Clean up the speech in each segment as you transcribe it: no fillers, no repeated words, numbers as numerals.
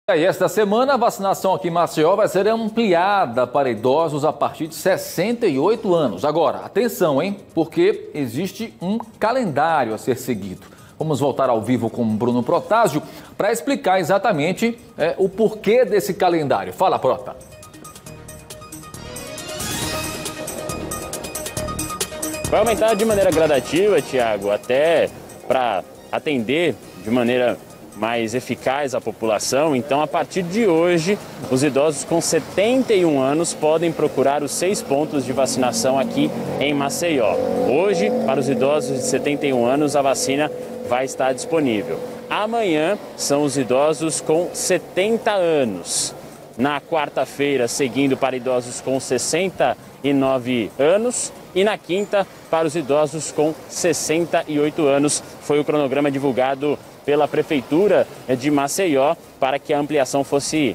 E esta semana a vacinação aqui em Maceió vai ser ampliada para idosos a partir de 68 anos. Agora, atenção, hein? Porque existe um calendário a ser seguido. Vamos voltar ao vivo com o Bruno Protásio para explicar exatamente o porquê desse calendário. Fala, Prota. Vai aumentar de maneira gradativa, Tiago, até para atender de maneira mais eficaz a população. Então, a partir de hoje, os idosos com 71 anos podem procurar os 6 pontos de vacinação aqui em Maceió. Hoje, para os idosos de 71 anos, a vacina vai estar disponível. Amanhã são os idosos com 70 anos. Na quarta-feira, seguindo para idosos com 69 anos. E na quinta, para os idosos com 68 anos. Foi o cronograma divulgado pela Prefeitura de Maceió para que a ampliação fosse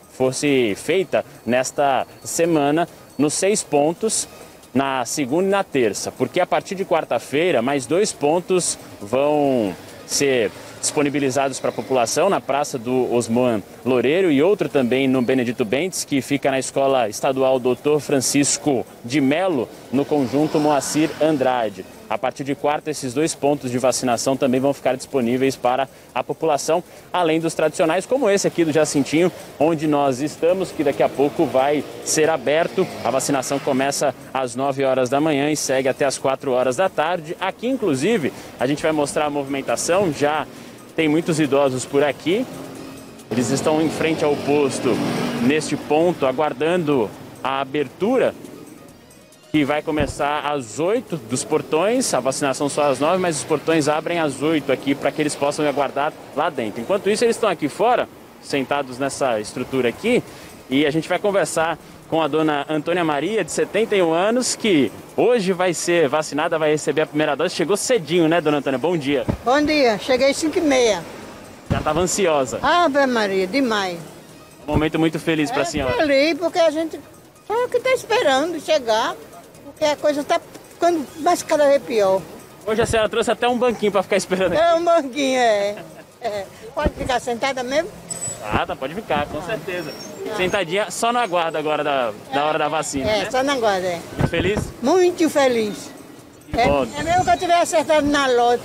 feita nesta semana nos 6 pontos, na segunda e na terça. Porque a partir de quarta-feira, mais 2 pontos vão ser disponibilizados para a população na Praça do Osman Loureiro e outro também no Benedito Bentes, que fica na Escola Estadual Dr. Francisco de Melo, no conjunto Moacir Andrade. A partir de quarta, esses 2 pontos de vacinação também vão ficar disponíveis para a população, além dos tradicionais, como esse aqui do Jacintinho, onde nós estamos, que daqui a pouco vai ser aberto. A vacinação começa às 9 horas da manhã e segue até às 4 horas da tarde. Aqui, inclusive, a gente vai mostrar a movimentação. Já tem muitos idosos por aqui. Eles estão em frente ao posto, neste ponto, aguardando a abertura, que vai começar às 8 dos portões. A vacinação só às 9, mas os portões abrem às 8 aqui para que eles possam aguardar lá dentro. Enquanto isso, eles estão aqui fora, sentados nessa estrutura aqui, e a gente vai conversar com a dona Antônia Maria, de 71 anos, que hoje vai ser vacinada, vai receber a primeira dose. Chegou cedinho, né, dona Antônia? Bom dia. Bom dia, cheguei 5h30. Já estava ansiosa. Ave Maria, demais. Um momento muito feliz para a senhora. Feliz, porque a gente é o que está esperando chegar, porque a coisa está ficando mais cada vez pior. Hoje a senhora trouxe até um banquinho para ficar esperando aqui. É um banquinho, Pode ficar sentada mesmo? Ah, tá, pode ficar, com certeza. Sentadinha, só no aguardo agora da hora da vacina, né? Só na guarda, Muito feliz? Muito feliz. Bom. É mesmo que eu tivesse acertado na loto.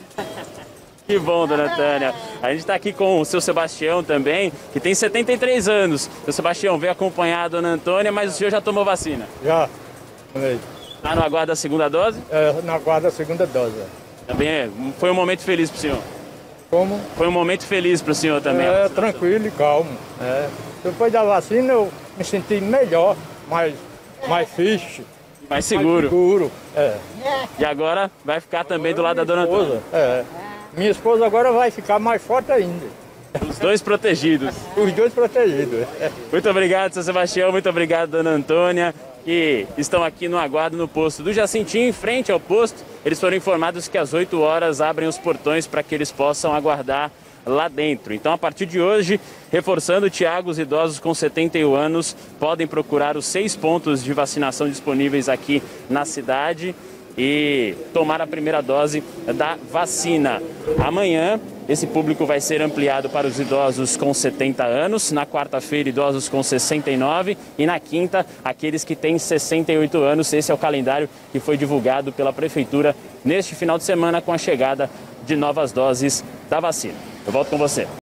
Que bom, dona Antônia. A gente está aqui com o seu Sebastião também, que tem 73 anos. Seu Sebastião veio acompanhar a dona Antônia, mas o senhor já tomou vacina? Já. Tomei. Tá no aguardo da segunda dose? Na aguardo da segunda dose. Também foi um momento feliz pro senhor? Como? Foi um momento feliz pro senhor também? Tranquilo e calmo. Depois da vacina eu me senti melhor, mais fixe. Mais seguro. Mais seguro. E agora vai ficar também do lado da dona Antônia? Minha esposa agora vai ficar mais forte ainda. Os dois protegidos. Os dois protegidos. Muito obrigado, seu Sebastião. Muito obrigado, dona Antônia, que estão aqui no aguardo no posto do Jacintinho, em frente ao posto. Eles foram informados que às 8 horas abrem os portões para que eles possam aguardar lá dentro. Então, a partir de hoje, reforçando, Tiago, os idosos com 71 anos podem procurar os 6 pontos de vacinação disponíveis aqui na cidade e tomar a primeira dose da vacina. Amanhã, esse público vai ser ampliado para os idosos com 70 anos, na quarta-feira, idosos com 69 e na quinta, aqueles que têm 68 anos. Esse é o calendário que foi divulgado pela Prefeitura neste final de semana com a chegada de novas doses da vacina. Eu volto com você.